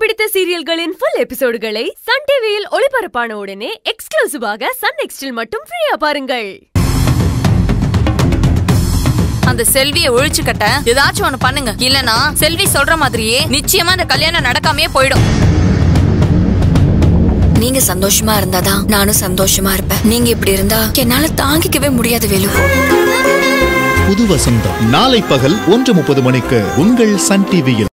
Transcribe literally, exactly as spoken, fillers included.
பிடித்த சீரியல்களின் full எபிசோடுகளை Sun டிவியில் ஒளிபரப்பான உடனே எக்ஸ்க்ளூசிவாக சன் நெக்ஸ்டில் மட்டும் ஃப்ரீயா பாருங்கள். அந்த செல்வியை ஒழிச்சு கட்ட ஏதாச்சும் ஒண்ணு பண்ணுங்க, இல்லனா செல்வி சொல்ற மாதிரியே நிச்சயமா அந்த கல்யாணம் நடக்காமே போயிடும். நீங்க சந்தோஷமா இருந்தாதான் நானும் சந்தோஷமா இருப்பேன். நீங்க இப்படி இருந்தா என்னால தாங்கிக்கவே முடியாது வேலு. புது வசந்தம் நாளை பகல் ஒன்று முப்பது மணிக்கு உங்கள் சன் டிவியில்.